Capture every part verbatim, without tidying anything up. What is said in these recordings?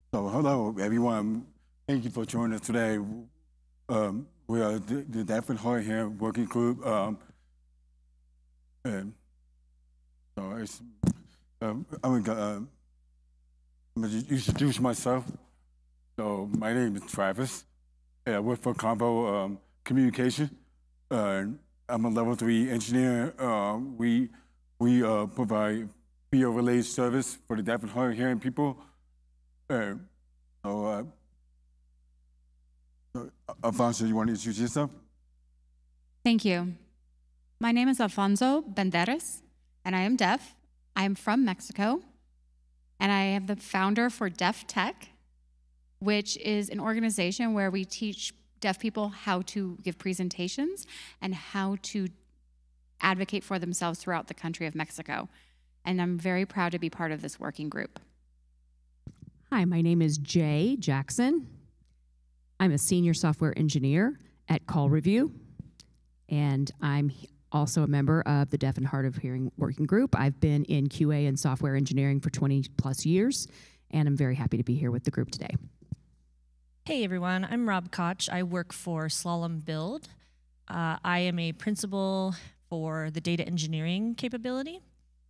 So hello, everyone. Thank you for joining us today. Um, we are the, the Deaf and Hard of Hearing Working Group. Um, and so it's, um, I'm going uh, to introduce myself. So my name is Travis. And I work for Convo um, Communication. Uh, I'm a level three engineer. Uh, we we uh, provide field related service for the deaf and hard of hearing people. Uh, so, uh, so, Alfonso, you want to introduce yourself? Thank you. My name is Alfonso Banderas, and I am deaf. I am from Mexico, and I am the founder for DeafTech, which is an organization where we teach deaf people how to give presentations and how to advocate for themselves throughout the country of Mexico. And I'm very proud to be part of this working group. Hi, my name is Jay Jackson. I'm a senior software engineer at CallRevu, and I'm also a member of the Deaf and Hard of Hearing Working Group. I've been in Q A and software engineering for twenty plus years, and I'm very happy to be here with the group today. Hey everyone, I'm Rob Koch. I work for Slalom Build. Uh, I am a principal for the data engineering capability.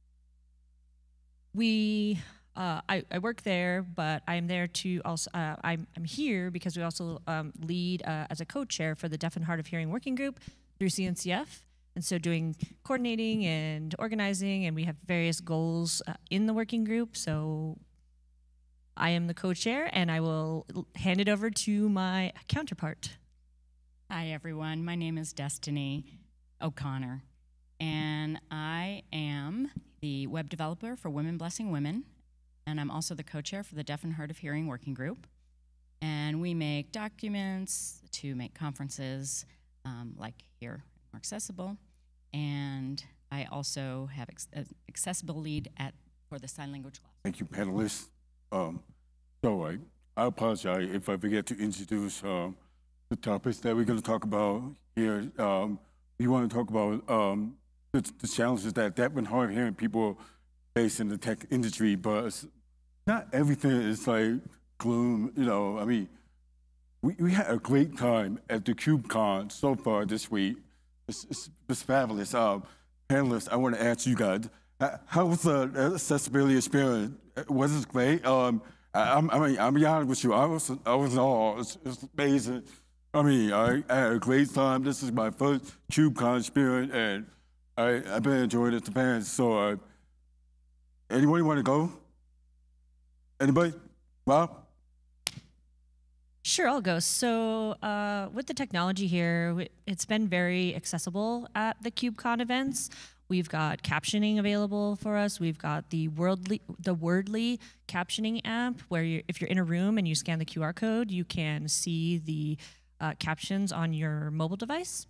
We, uh, I, I work there, but I'm there to also, uh, I'm, I'm here because we also um, lead uh, as a co-chair for the Deaf and Hard of Hearing Working Group through C N C F. And so doing coordinating and organizing, and we have various goals uh, in the working group. So I am the co-chair, and I will hand it over to my counterpart. Hi, everyone. My name is Destiny O'Connor, and I am the web developer for Women Blessing Women, and I'm also the co-chair for the Deaf and Hard of Hearing Working Group. And we make documents to make conferences um, like here, more accessible. And I also have ex accessible lead at for the sign language class. Thank you, panelists. Um, so I, I apologize if I forget to introduce um, the topics that we're going to talk about here. Um, we want to talk about um, the, the challenges that deaf and hard of hearing people face in the tech industry, but it's not everything is like gloom. You know, I mean, we, we had a great time at the KubeCon so far this week. It's, it's, it's fabulous. Um, panelists, I want to ask you guys, how was the accessibility experience? Was it great? Um, I, I mean, I'll be honest with you. I was, I was in awe. It's, it's amazing. I mean, I, I had a great time. This is my first KubeCon experience, and I, I've been enjoying it to fans. So, uh, anyone want to go? Anybody? Rob? Sure, I'll go. So uh, with the technology here, it's been very accessible at the KubeCon events. We've got captioning available for us. We've got the Wordly, the Wordly captioning app, where you, if you're in a room and you scan the Q R code, you can see the uh, captions on your mobile device.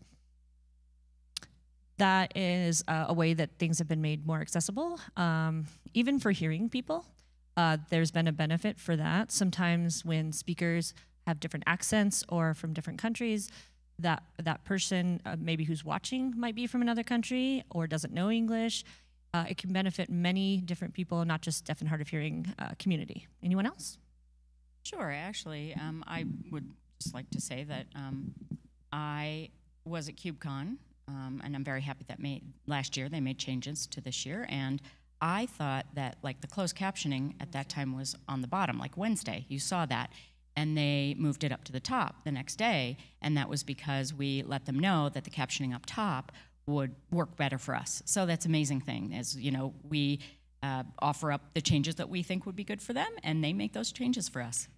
That is uh, a way that things have been made more accessible, um, even for hearing people. Uh, there's been a benefit for that. Sometimes when speakers have different accents or from different countries, that that person uh, maybe who's watching might be from another country or doesn't know English. Uh, it can benefit many different people, not just deaf and hard of hearing uh, community. Anyone else? Sure, actually, um, I would just like to say that um, I was at KubeCon, um, and I'm very happy that made, last year they made changes to this year, and I thought that like the closed captioning at that time was on the bottom, like Wednesday, you saw that. And they moved it up to the top the next day, and that was because we let them know that the captioning up top would work better for us. So that's an amazing thing, is, you know, we uh, offer up the changes that we think would be good for them, and they make those changes for us.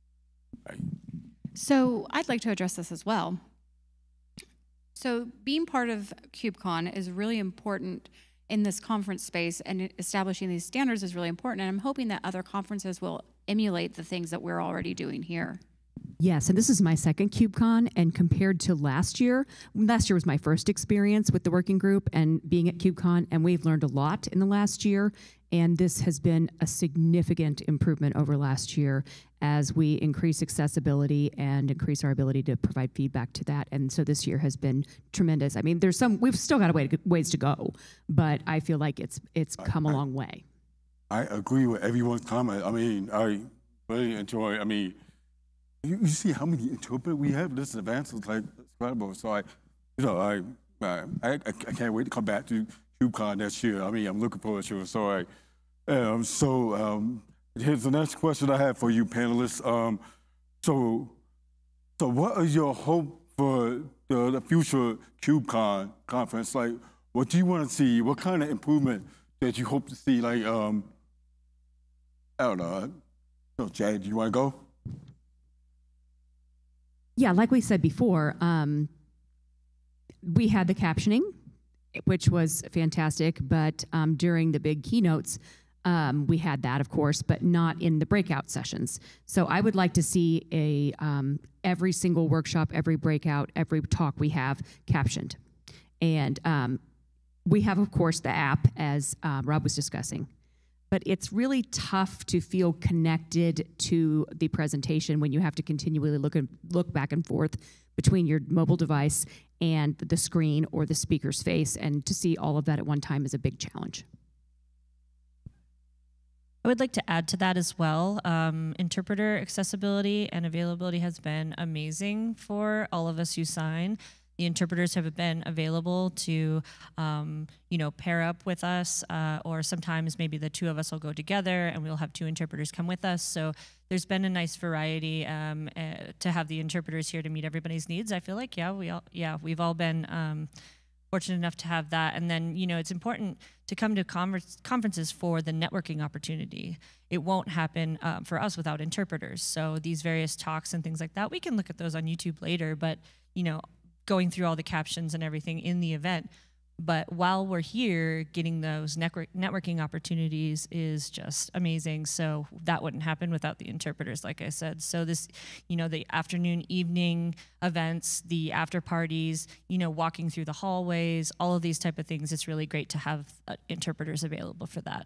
So I'd like to address this as well. So being part of KubeCon is really important in this conference space, and establishing these standards is really important, and I'm hoping that other conferences will emulate the things that we're already doing here. Yes, and this is my second KubeCon, and compared to last year, last year was my first experience with the working group and being at KubeCon, and we've learned a lot in the last year, and this has been a significant improvement over last year as we increase accessibility and increase our ability to provide feedback to that. And so this year has been tremendous. I mean, there's some, we've still got a way to, ways to go, but I feel like it's it's come I, a long way. I agree with everyone's comment. I mean, I really enjoy. I mean, you, you see how many interpreters we have. This advance is like incredible. So I, you know, I, I, I, I can't wait to come back to KubeCon next year. I mean, I'm looking forward to it. So I, um, so um, here's the next question I have for you, panelists. Um, so, so what is your hope for the, the future KubeCon conference? Like, what do you want to see? What kind of improvement that you hope to see? Like, um, I don't know. So, Jay, do you want to go? Yeah, like we said before, um, we had the captioning, which was fantastic, but um, during the big keynotes, um, we had that, of course, but not in the breakout sessions. So I would like to see a um, every single workshop, every breakout, every talk we have captioned. And um, we have, of course, the app, as um, Rob was discussing. But it's really tough to feel connected to the presentation when you have to continually look and look back and forth between your mobile device and the screen or the speaker's face, and to see all of that at one time is a big challenge. I would like to add to that as well. Um, interpreter accessibility and availability has been amazing for all of us who sign. The interpreters have been available to, um, you know, pair up with us, uh, or sometimes maybe the two of us will go together and we'll have two interpreters come with us. So there's been a nice variety um, uh, to have the interpreters here to meet everybody's needs. I feel like, yeah, we all, yeah, we've all been um, fortunate enough to have that. And then, you know, it's important to come to conference, conferences for the networking opportunity. It won't happen um, for us without interpreters. So these various talks and things like that, we can look at those on YouTube later, but, you know, going through all the captions and everything in the event. But while we're here, getting those network networking opportunities is just amazing. So that wouldn't happen without the interpreters, like I said. So this, you know, the afternoon, evening events, the after parties, you know, walking through the hallways, all of these type of things, it's really great to have uh, interpreters available for that.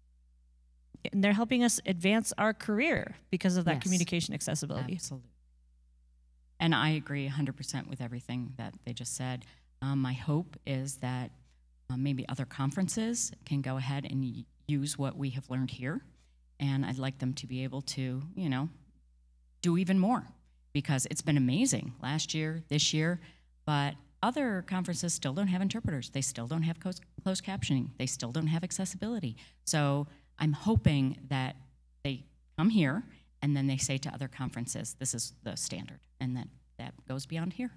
And they're helping us advance our career because of that Yes. communication accessibility. Absolutely. And I agree one hundred percent with everything that they just said. Um, my hope is that uh, maybe other conferences can go ahead and y use what we have learned here. And I'd like them to be able to, you know, do even more, because it's been amazing last year, this year, but other conferences still don't have interpreters. They still don't have closed, closed captioning. They still don't have accessibility. So I'm hoping that they come here and then they say to other conferences, this is the standard, and that that goes beyond here.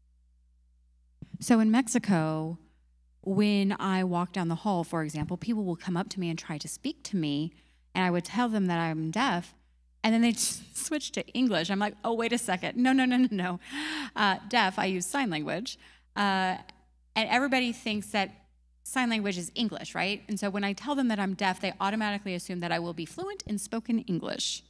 So in Mexico, when I walk down the hall, for example, people will come up to me and try to speak to me, and I would tell them that I'm deaf, and then they switch to English. I'm like, oh, wait a second. No, no, no, no, no. Uh, deaf, I use sign language. Uh, and everybody thinks that sign language is English, right? And so when I tell them that I'm deaf, they automatically assume that I will be fluent in spoken English.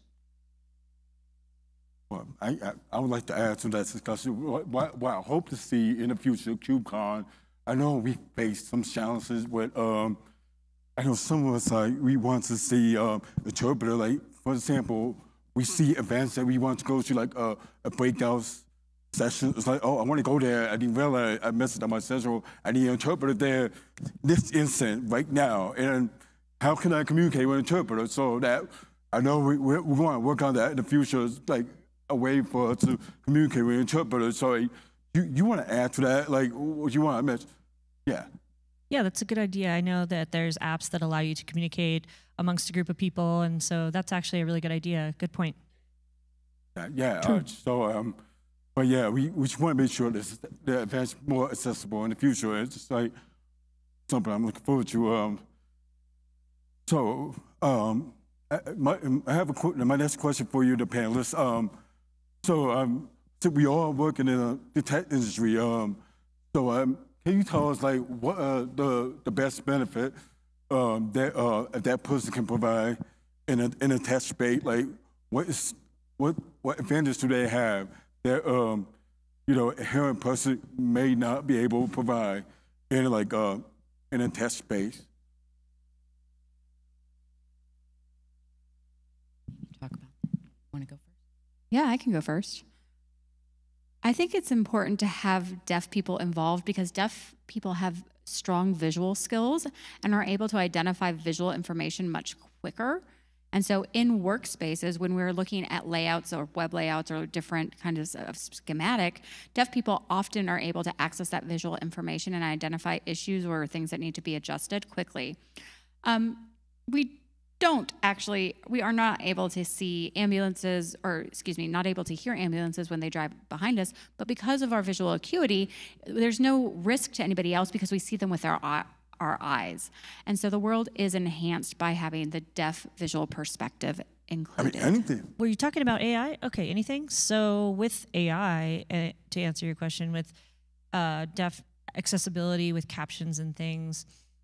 Well, I, I, I would like to add to that discussion. What, what, what I hope to see in the future, KubeCon, I know we faced some challenges with, um, I know some of us, like, we want to see um, interpreter, like, for example, we see events that we want to go to, like uh, a breakout session. It's like, oh, I want to go there. I didn't realize I messed up my schedule. I need an interpreter there this instant, right now. And how can I communicate with an interpreter so that I know we, we're, we're going to work on that in the future, like, a way for us to communicate with interpreters. So you, you want to add to that? Like, what you want to mention? Yeah. Yeah, that's a good idea. I know that there's apps that allow you to communicate amongst a group of people, and so that's actually a really good idea. Good point. Yeah, yeah uh, so, um, but yeah, we, we just want to make sure that the event's more accessible in the future. It's just like something I'm looking forward to. Um, so, um, I, my, I have a, my next question for you, the panelists. Um, So, um, so we all working in a, the tech industry. Um, so, um, can you tell us, like, what uh, the the best benefit um, that uh, that person can provide in a in a tech space? Like, what is what what advantage do they have that um, you know a hearing person may not be able to provide in like uh, in a tech space? Talk about that. Want to go first? Yeah, I can go first. I think it's important to have deaf people involved because deaf people have strong visual skills and are able to identify visual information much quicker. And so in workspaces, when we're looking at layouts or web layouts or different kinds of schematic, deaf people often are able to access that visual information and identify issues or things that need to be adjusted quickly. Um, we don't actually, we are not able to see ambulances, or excuse me, not able to hear ambulances when they drive behind us, but because of our visual acuity, there's no risk to anybody else because we see them with our eye. our eyes. And so the world is enhanced by having the deaf visual perspective included. I mean, anything. Were you talking about A I? Okay, anything? So with A I, uh, to answer your question, with uh, deaf accessibility, with captions and things,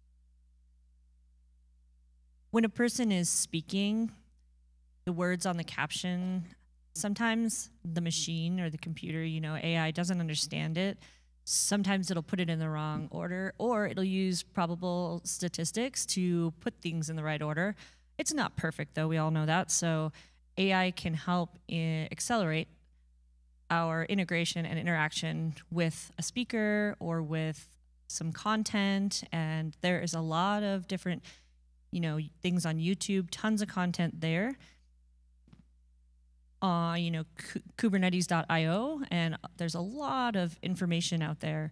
when a person is speaking, the words on the caption, sometimes the machine or the computer, you know, A I doesn't understand it. Sometimes it'll put it in the wrong order, or it'll use probable statistics to put things in the right order. It's not perfect, though. We all know that. So A I can help in accelerate our integration and interaction with a speaker or with some content. And there is a lot of different, you know, things on YouTube, tons of content there. Uh, you know, Kubernetes dot i o, and there's a lot of information out there.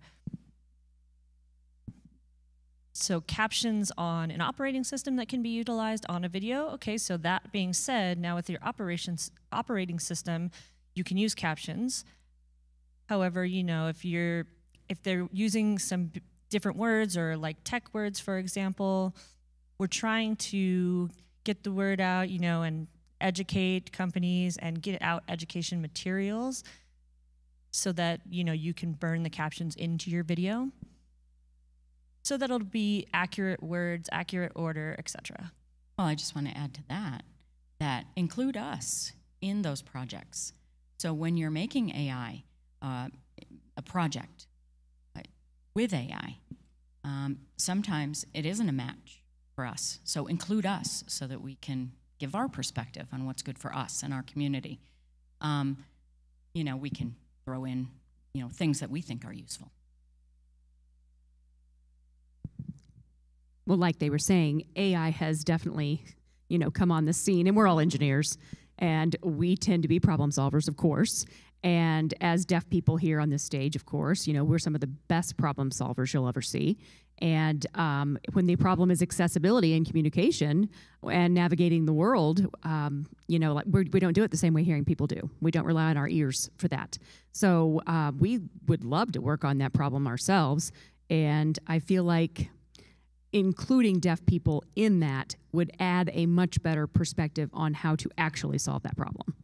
So captions on an operating system that can be utilized on a video. Okay, so that being said, now with your operations operating system, you can use captions. However, you know, if you're if they're using some different words or like tech words, for example, we're trying to get the word out, you know, and educate companies and get out education materials so that, you know, you can burn the captions into your video so that it'll be accurate words, accurate order, et cetera. Well, I just want to add to that, that include us in those projects. So when you're making A I, uh, a project uh, with A I, um, sometimes it isn't a match for us. So include us so that we can give our perspective on what's good for us and our community. Um, you know, we can throw in, you know, things that we think are useful. Well, like they were saying, A I has definitely, you know, come on the scene, and we're all engineers, and we tend to be problem solvers, of course. And as deaf people here on this stage, of course, you know, we're some of the best problem solvers you'll ever see. And um, when the problem is accessibility and communication and navigating the world, um, you know, like we're, we don't do it the same way hearing people do. We don't rely on our ears for that. So uh, we would love to work on that problem ourselves. And I feel like including deaf people in that would add a much better perspective on how to actually solve that problem.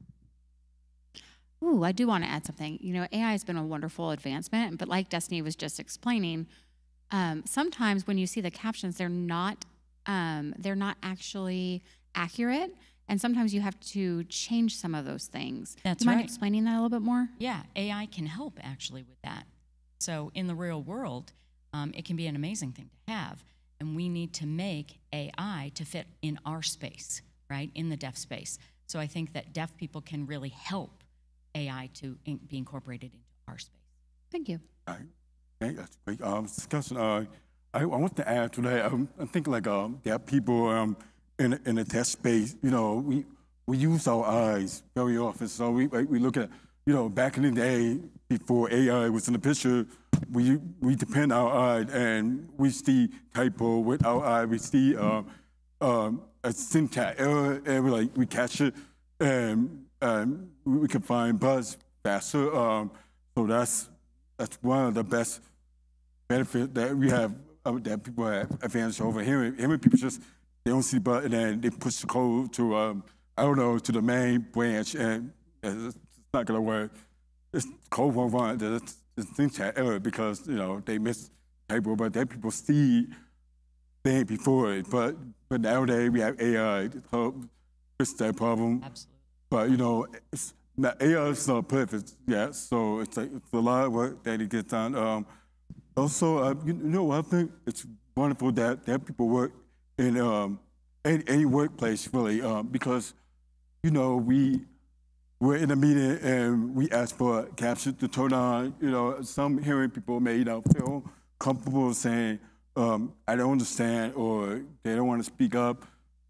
Ooh, I do want to add something. You know, A I has been a wonderful advancement, but like Destiny was just explaining, um, sometimes when you see the captions, they're not um, they're not actually accurate, and sometimes you have to change some of those things. That's do you mind right. explaining that a little bit more? Yeah, A I can help actually with that. So in the real world, um, it can be an amazing thing to have, and we need to make A I to fit in our space, right, in the deaf space. So I think that deaf people can really help A I to in, be incorporated into our space. Thank you. All right. Okay, that's a great um, discussion. Uh, I, I want to add to that. Um, I think like um, deaf people um, in in the test space, you know, we we use our eyes very often. So we we look at, you know, back in the day before A I was in the picture, we we depend on our eye and we see typo with our eye. We see um, um, a syntax error, and we like we catch it, and um, we can find buzz faster. Um, so that's that's one of the best benefits that we have, uh, that people have advantage over hearing. Hearing people just, they don't see the button and they push the code to, um, I don't know, to the main branch, and it's not gonna work. It's code won't run. It's a syntax error because, you know, they miss typo, but that people see things before it. But but nowadays we have A I to help fix that problem. Absolutely. But, you know, it's not, A I is not perfect yet, so it's, like, it's a lot of work that it gets done. Um, also, uh, you, you know, I think it's wonderful that, that people work in um, any, any workplace, really, um, because, you know, we, we're in a meeting and we ask for caption to turn on. You know, some hearing people may not feel comfortable saying, um, I don't understand, or they don't want to speak up.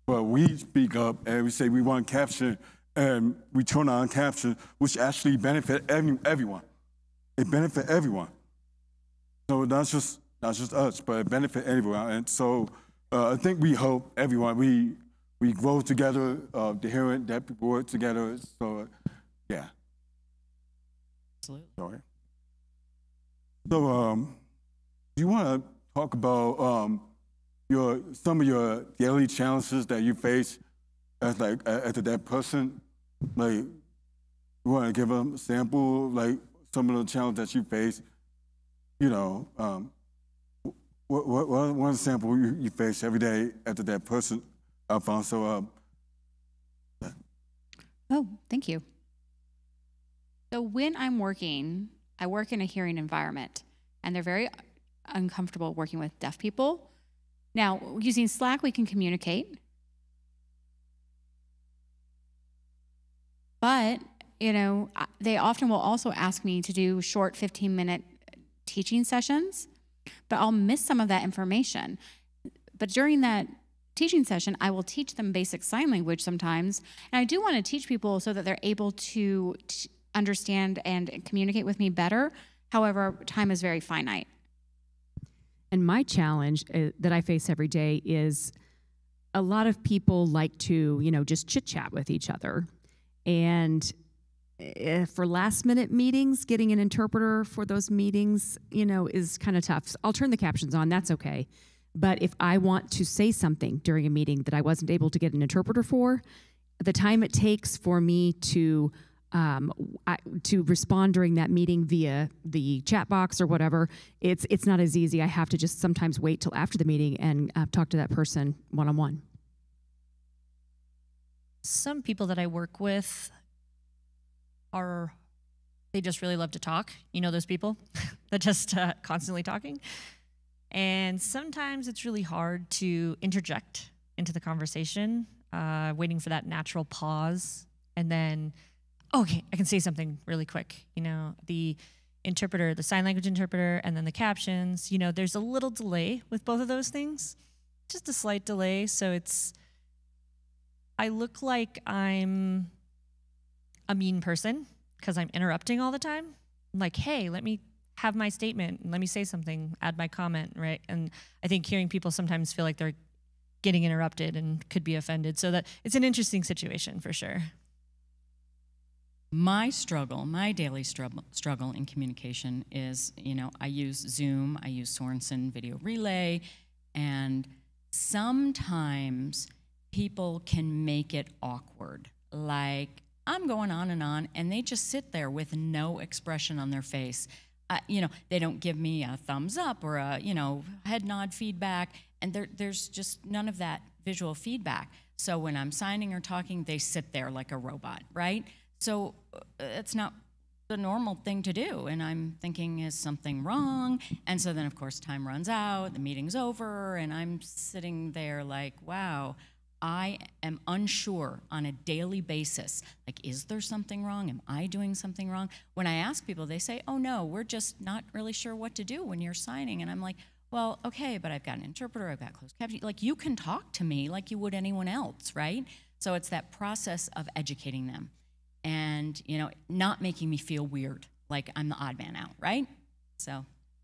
but we speak up and we say we want caption, and we turn on caption, which actually benefit every, everyone. It benefit everyone. So not just not just us, but it benefit everyone. And so uh, I think we hope everyone we we grow together, uh, the hearing that people work together. So yeah. Absolutely. Sorry. So um, do you want to talk about um, your some of your daily challenges that you face as like as a deaf person? Like, you want to give them a sample, like some of the challenges that you face? You know, um, what what what one sample you, you face every day as a deaf person, Alfonso? Um, Oh, thank you. So when I'm working, I work in a hearing environment, and they're very uncomfortable working with deaf people. Now, using Slack, we can communicate. But, you know, they often will also ask me to do short fifteen minute teaching sessions, but I'll miss some of that information. But during that teaching session, I will teach them basic sign language sometimes. And I do want to teach people so that they're able to t- understand and communicate with me better. However, time is very finite. And my challenge uh, that I face every day is a lot of people like to, you know, just chit chat with each other. And uh, for last minute meetings, getting an interpreter for those meetings, you know, is kind of tough. I'll turn the captions on, that's okay. But if I want to say something during a meeting that I wasn't able to get an interpreter for, the time it takes for me to um, I, to respond during that meeting via the chat box or whatever, it's it's not as easy. I have to just sometimes wait till after the meeting and uh, talk to that person one-on-one. Some people that I work with are, they just really love to talk. You know those people that just uh, constantly talking? And sometimes it's really hard to interject into the conversation, uh, waiting for that natural pause. And then, okay, I can say something really quick. You know, the interpreter, the sign language interpreter, and then the captions, you know, there's a little delay with both of those things, just a slight delay. So it's, I look like I'm a mean person because I'm interrupting all the time. I'm like, hey, let me have my statement, and let me say something, add my comment, right? And I think hearing people sometimes feel like they're getting interrupted and could be offended. So that it's an interesting situation for sure. My struggle, my daily struggle, struggle in communication is, you know, I use Zoom, I use Sorensen Video Relay, and sometimes people can make it awkward. Like, I'm going on and on, and they just sit there with no expression on their face. Uh, you know, they don't give me a thumbs up or a, you know, head nod feedback, and there, there's just none of that visual feedback. So when I'm signing or talking, they sit there like a robot, right? So uh, it's not the normal thing to do, and I'm thinking, is something wrong? And so then, of course, time runs out, the meeting's over, and I'm sitting there like, wow, I am unsure on a daily basis. Like, is there something wrong? Am I doing something wrong? When I ask people, they say, oh no, we're just not really sure what to do when you're signing. And I'm like, well, okay, but I've got an interpreter, I've got closed captioning. Like, you can talk to me like you would anyone else, right? So it's that process of educating them and, you know, not making me feel weird, like I'm the odd man out, right? So.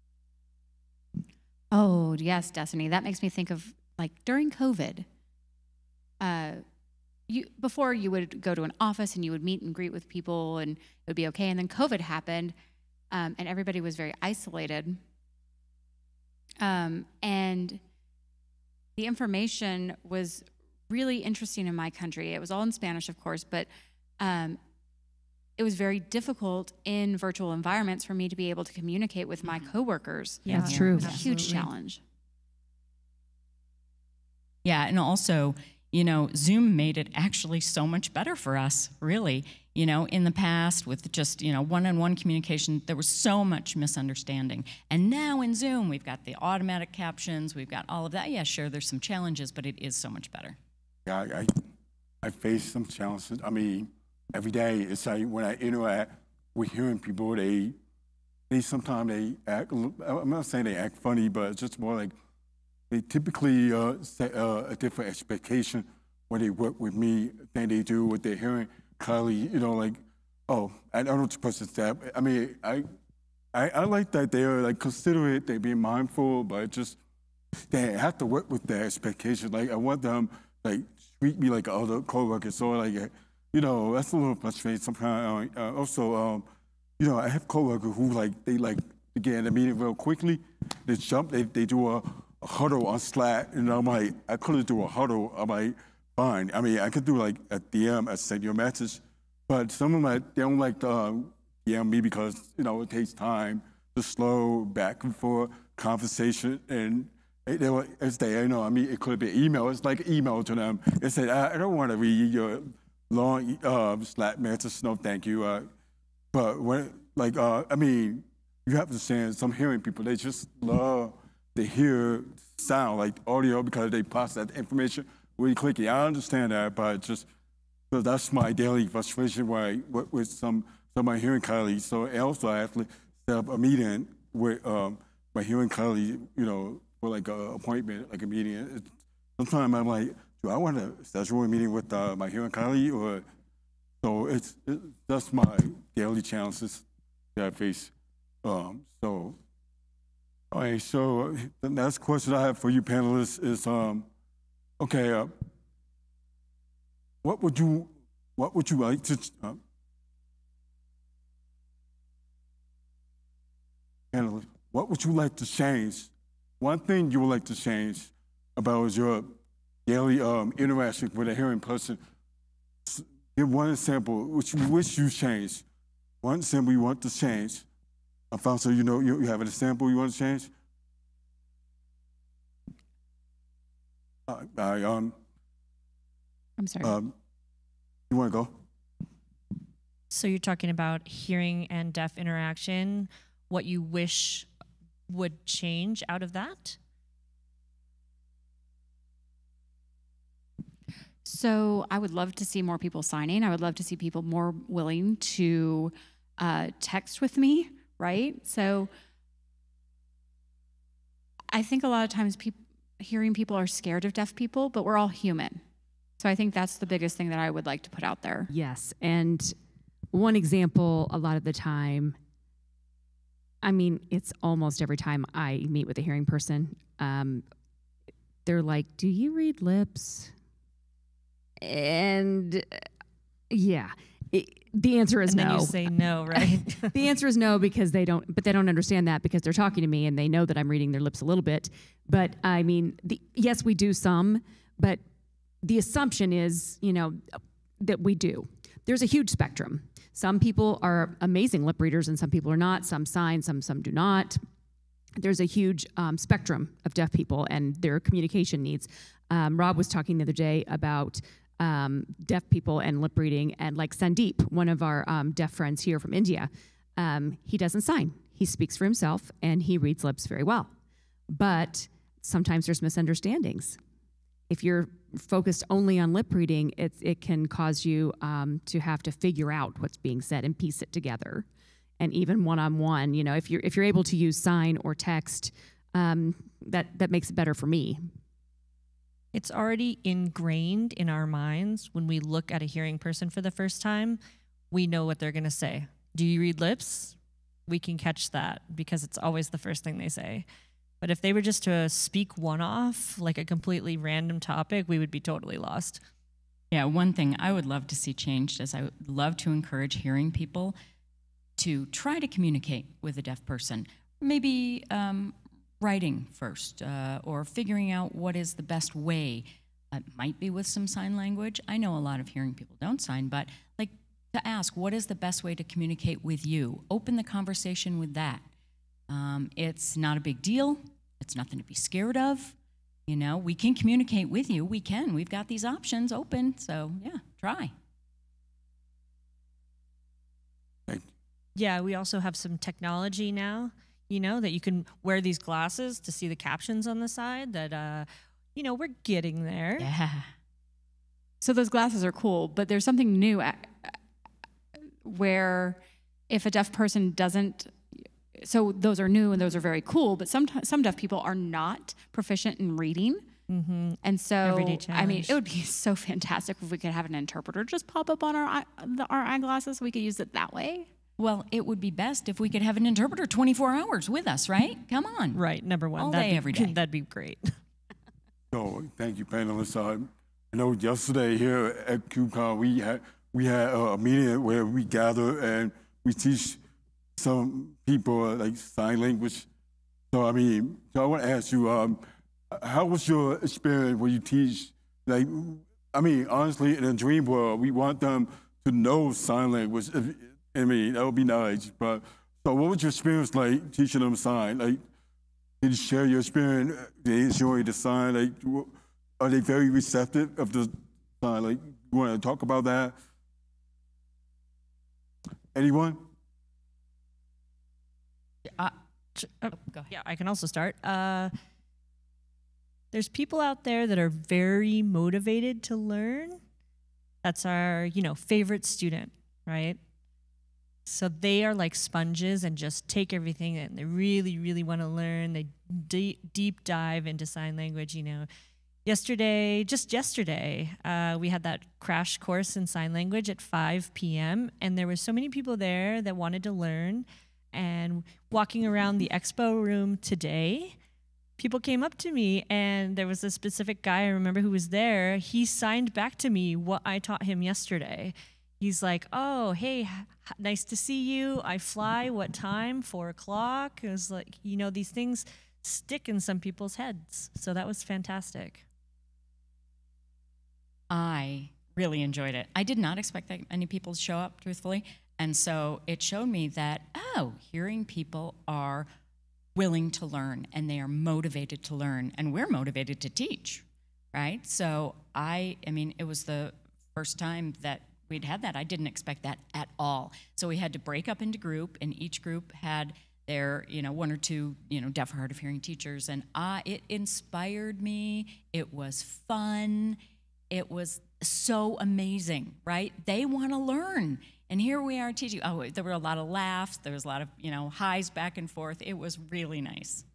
Oh, yes, Destiny. That makes me think of, like, during COVID, uh, you before you would go to an office and you would meet and greet with people and it would be okay. And then COVID happened, um, and everybody was very isolated. Um, and the information was really interesting in my country. It was all in Spanish, of course, but um, it was very difficult in virtual environments for me to be able to communicate with my coworkers. Yeah, That's true. It was a huge Absolutely. challenge. Yeah, and also, you know, Zoom made it actually so much better for us, really. You know, in the past with just, you know, one-on-one communication, there was so much misunderstanding. And now in Zoom, we've got the automatic captions, we've got all of that. Yeah, sure, there's some challenges, but it is so much better. Yeah, I, I, I face some challenges. I mean, every day, it's like when I interact with hearing people, they, they sometimes they act, I'm not saying they act funny, but it's just more like they typically uh, set uh, a different expectation when they work with me than they do with their hearing colleague. You know, like, oh, I don't know what the person's that. I mean, I, I, I like that they're like considerate, they're being mindful, but just they have to work with their expectations. Like, I want them like treat me like other coworkers. So like, you know, that's a little frustrating sometimes. Uh, also, um, you know, I have coworkers who like they like to get in the meeting real quickly. They jump, they they do a, a huddle on Slack, and I'm like, I couldn't do a huddle. I'm like, fine. I mean, I could do like a D M, a send your message, but some of them they don't like to um, D M me because you know it takes time to slow back and forth conversation and. They, they were, it's there, you know, I mean, it could be email. It's like email to them. They said, I, I don't want to read your long uh, Slack message, no thank you. Uh, but when, like, uh, I mean, you have to understand some hearing people, they just love to hear sound, like audio, because they process that information really quickly. I understand that, but just, so that's my daily frustration where I work with some, some of my hearing colleagues. So and also I actually set up a meeting with um, my hearing colleague, you know, for like an appointment, like a meeting. It, sometimes I'm like, do I want to schedule a meeting with uh, my hearing colleague? Or so it's it, that's my daily challenges that I face. Um, so, all right. So the next question I have for you panelists is, um, okay, uh, what would you what would you like to? Uh, panelists, what would you like to change? One thing you would like to change about your daily um, interaction with a hearing person. Give one example which you wish you changed. One example you want to change. Alfonso, you know, you, you have an example you want to change? Uh, I, um, I'm sorry. Um, you want to go? So you're talking about hearing and deaf interaction, what you wish would change out of that? So I would love to see more people signing. I would love to see people more willing to uh, text with me, right? So I think a lot of times peop hearing people are scared of deaf people, but we're all human. So I think that's the biggest thing that I would like to put out there. Yes, and one example a lot of the time, I mean, it's almost every time I meet with a hearing person, um, they're like, do you read lips? And uh, yeah, it, the answer is and no. then you say no, right? The answer is no because they don't, but they don't understand that because they're talking to me and they know that I'm reading their lips a little bit. But I mean, the, yes, we do some, but the assumption is, you know, that we do. There's a huge spectrum. Some people are amazing lip readers and some people are not. Some sign, some some do not. There's a huge um, spectrum of deaf people and their communication needs. Um, Rob was talking the other day about um, deaf people and lip reading, and like Sandeep, one of our um, deaf friends here from India, um, he doesn't sign. He speaks for himself and he reads lips very well. But sometimes there's misunderstandings. If you're focused only on lip reading, it's, it can cause you um, to have to figure out what's being said and piece it together. And even one-on-one, you know, if you're if you're able to use sign or text, um, that that makes it better for me. It's already ingrained in our minds when we look at a hearing person for the first time. We know what they're going to say. Do you read lips? We can catch that because it's always the first thing they say. But if they were just to speak one off, like a completely random topic, we would be totally lost. Yeah, one thing I would love to see changed is I would love to encourage hearing people to try to communicate with a deaf person. Maybe um, writing first uh, or figuring out what is the best way. It might be with some sign language. I know a lot of hearing people don't sign, but like to ask, what is the best way to communicate with you? Open the conversation with that. Um, it's not a big deal. It's nothing to be scared of. You know, we can communicate with you. We can. We've got these options open. So, yeah, try. Yeah, we also have some technology now, you know, that you can wear these glasses to see the captions on the side that, uh, you know, we're getting there. Yeah. So those glasses are cool, but there's something new at, where if a deaf person doesn't, so those are new and those are very cool, but some, some deaf people are not proficient in reading. Mm-hmm. And so, Everyday I mean, challenge. it would be so fantastic if we could have an interpreter just pop up on our eye, the, our eyeglasses. We could use it that way. Well, it would be best if we could have an interpreter twenty-four hours with us, right? Come on. Right, number one. All that'd day, be, every day. That'd be great. So thank you, panelists. Uh, I know yesterday here at KubeCon we had we had a meeting where we gather and we teach some people uh, like sign language. So I mean, so I want to ask you, um, how was your experience when you teach? Like, I mean, honestly, in a dream world, we want them to know sign language. If, I mean, that would be nice. But so, what was your experience like teaching them sign? Like, did you share your experience? Did they enjoy the sign? Like, are they very receptive of the sign? Like, you want to talk about that? Anyone? Uh, Uh, go ahead. yeah, I can also start. Uh, there's people out there that are very motivated to learn. That's our, you know, favorite student, right? So they are like sponges and just take everything and they really, really want to learn. They deep, deep dive into sign language, you know. Yesterday, just yesterday, uh, we had that crash course in sign language at five p m and there were so many people there that wanted to learn. And walking around the expo room today, people came up to me and there was a specific guy I remember who was there. He signed back to me what I taught him yesterday. He's like, oh, hey, h- nice to see you. I fly. What time? Four o'clock. It was like, you know, these things stick in some people's heads. So that was fantastic. I really enjoyed it. I did not expect that many people to show up, truthfully. And so it showed me that, oh, hearing people are willing to learn and they are motivated to learn and we're motivated to teach, right? So I, I mean, it was the first time that we'd had that. I didn't expect that at all. So we had to break up into group and each group had their, you know, one or two, you know, deaf or hard of hearing teachers. And I, it inspired me. It was fun. It was so amazing, right? They want to learn. And here we are teaching. Oh, there were a lot of laughs. There was a lot of, you know, highs back and forth. It was really nice.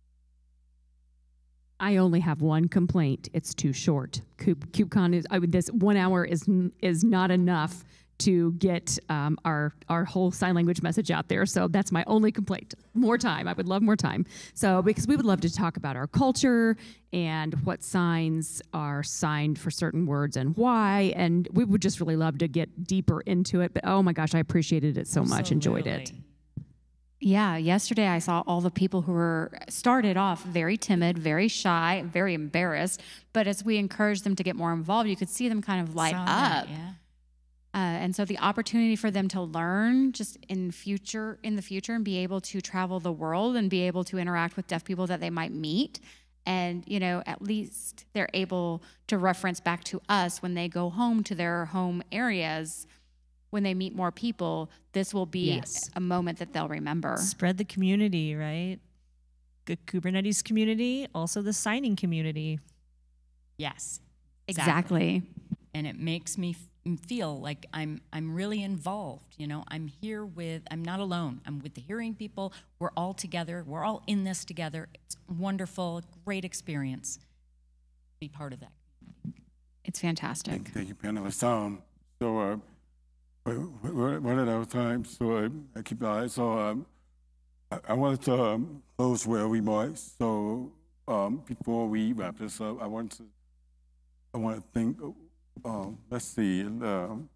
I only have one complaint. It's too short. Cube, KubeCon is, I would, this one hour is n- is not enough to get um, our our whole sign language message out there. So that's my only complaint. More time. I would love more time. So because we would love to talk about our culture and what signs are signed for certain words and why. And we would just really love to get deeper into it. But oh my gosh, I appreciated it so much. Enjoyed it. Absolutely. Yeah, yesterday I saw all the people who were started off very timid, very shy, very embarrassed. But as we encouraged them to get more involved, you could see them kind of light Saw up. that, yeah. Uh, and so the opportunity for them to learn just in future, in the future, and be able to travel the world and be able to interact with deaf people that they might meet, and you know, at least they're able to reference back to us when they go home to their home areas. When they meet more people, this will be Yes. a moment that they'll remember. Spread the community, right? Good Kubernetes community, also the signing community. Yes. Exactly. And it makes me f- feel like I'm I'm really involved. You know, I'm here with, I'm not alone. I'm with the hearing people. We're all together. We're all in this together. It's wonderful, great experience. Be part of that. It's fantastic. Thank, thank you, panelists. Um, so, uh, we're we're at our time, so I, I keep the eye. So, um, I, I wanted to um, close where we might. So, um, before we wrap this up, I want to, I want to think. Um, let's see. Um,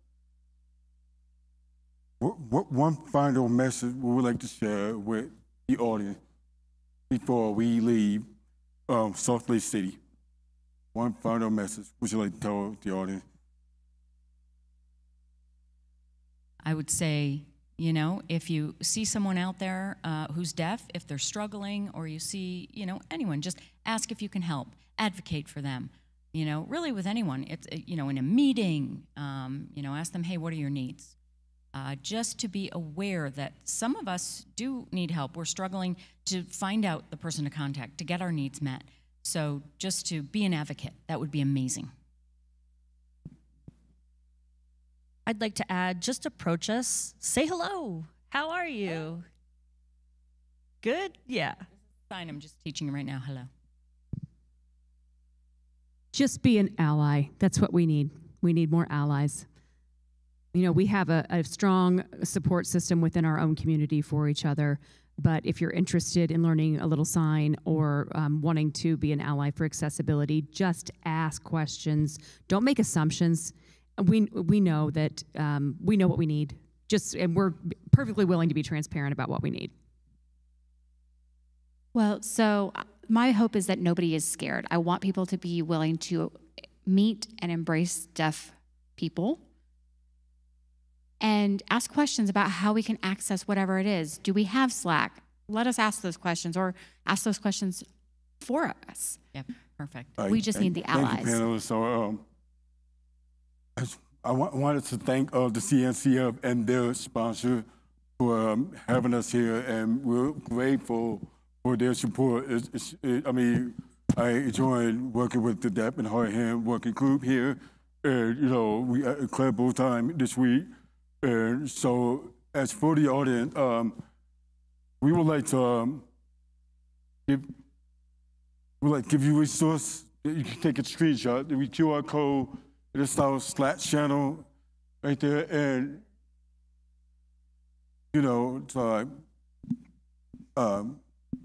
what, what one final message we would like to share with the audience before we leave um, Salt Lake City? One final message. Would you like to tell the audience? I would say, you know, if you see someone out there uh, who's deaf, if they're struggling, or you see, you know, anyone, just ask if you can help. Advocate for them. You know, really with anyone. It's, you know, in a meeting, um, you know, ask them, hey, what are your needs? Uh, just to be aware that some of us do need help. We're struggling to find out the person to contact, to get our needs met. So just to be an advocate, that would be amazing. I'd like to add, just approach us, say hello. How are you? Good? Yeah. Fine, I'm just teaching you right now. Hello. Just be an ally. That's what we need. We need more allies. You know, we have a, a strong support system within our own community for each other. But if you're interested in learning a little sign or um, wanting to be an ally for accessibility, just ask questions. Don't make assumptions. We we know that um, we know what we need. Just and we're perfectly willing to be transparent about what we need. Well, so my hope is that nobody is scared. I want people to be willing to meet and embrace deaf people and ask questions about how we can access whatever it is. Do we have Slack? Let us ask those questions or ask those questions for us. Yep, perfect. Right. We just need the Thank allies. you, panelists. So, um, I s- I wa- wanted to thank uh, the C N C F and their sponsor for um, having us here, and we're grateful for their support. It's, it's, it, I mean, I enjoyed working with the Deaf and Hard Hand Working Group here. And, you know, we had a incredible time this week. And so, as for the audience, um, we would like to um, give, we would like to give you a resource that you can take a screenshot. The Q R code, it's our Slack channel right there, and you know, it's uh, um,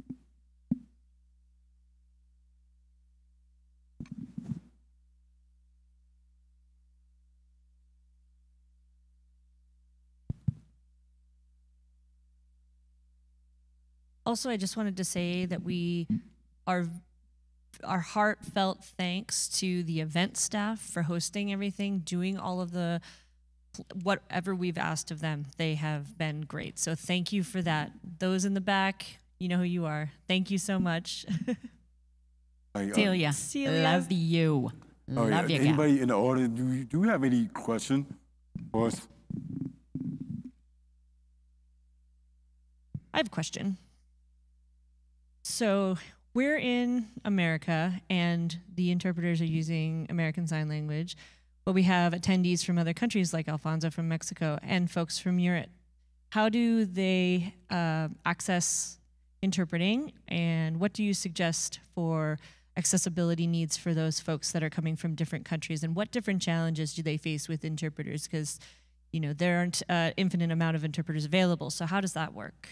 Also, I just wanted to say that we are our heartfelt thanks to the event staff for hosting everything, doing all of the whatever we've asked of them. They have been great. So thank you for that. Those in the back, you know who you are. Thank you so much. I, uh, Celia, Celia. love you. oh, yeah. Love you, gal. Anybody in the audience, do you, do you have any question for us? I have a question. So we're in America and the interpreters are using American Sign Language, but we have attendees from other countries like Alfonso from Mexico and folks from Europe. How do they uh, access interpreting, and what do you suggest for accessibility needs for those folks that are coming from different countries, and what different challenges do they face with interpreters? Because, you know, there aren't an infinite amount of interpreters available, so how does that work?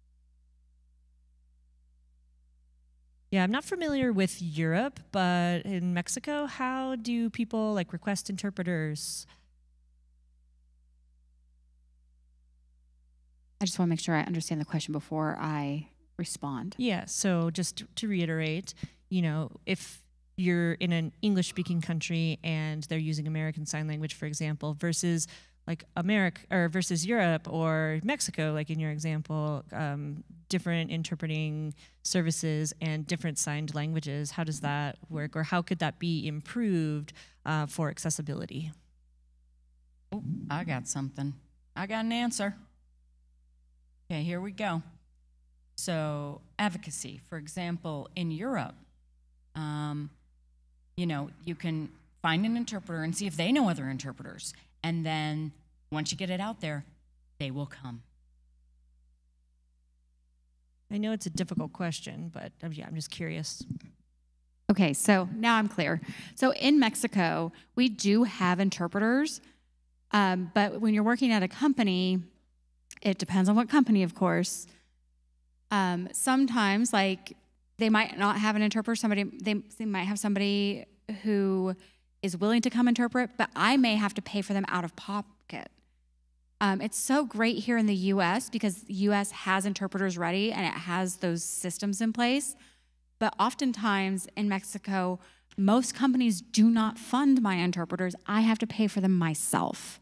Yeah, I'm not familiar with Europe, but in Mexico, how do people like request interpreters? I just want to make sure I understand the question before I respond. Yeah, so just to reiterate, you know, if you're in an English-speaking country and they're using American Sign Language, for example, versus like America or versus Europe or Mexico, like in your example, um, different interpreting services and different signed languages, how does that work, or how could that be improved uh, for accessibility? Oh, I got something. I got an answer. Okay, here we go. So advocacy, for example, in Europe, um, you know, you can find an interpreter and see if they know other interpreters. And then once you get it out there, they will come. I know it's a difficult question, but uh, yeah, I'm just curious. Okay, so now I'm clear. So in Mexico, we do have interpreters, um, but when you're working at a company, it depends on what company, of course. Um, sometimes, like, they might not have an interpreter. Somebody they, they might have somebody who is willing to come interpret, but I may have to pay for them out of pocket. Um, it's so great here in the U S because the U S has interpreters ready and it has those systems in place. But oftentimes in Mexico, most companies do not fund my interpreters. I have to pay for them myself.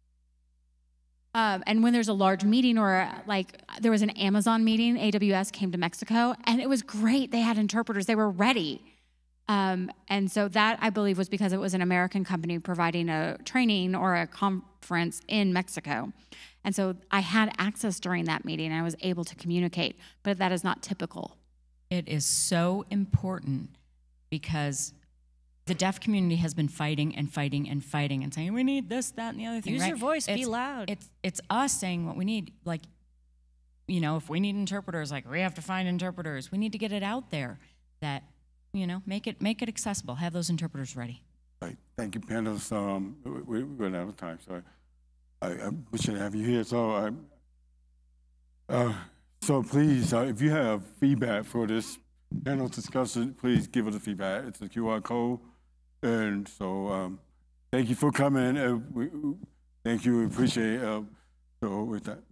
Um, and when there's a large meeting or like there was an Amazon meeting, A W S came to Mexico and it was great. They had interpreters, they were ready. Um, and so that, I believe, was because it was an American company providing a training or a conference in Mexico. And so I had access during that meeting and I was able to communicate, but that is not typical. It is so important because the deaf community has been fighting and fighting and fighting and saying, we need this, that, and the other thing, Use right? your voice, be It's- loud. It's, it's us saying what we need. Like, you know, if we need interpreters, like we have to find interpreters. We need to get it out there that you know, make it make it accessible. Have those interpreters ready. Right. Thank you, panelists. Um, we, we're running out of time, so I, I, I wish to have you here. So, I, uh, so please, uh, if you have feedback for this panel discussion, please give us the feedback. It's a Q R code, and so um, thank you for coming. Uh, we, thank you. We appreciate. Uh, so with that.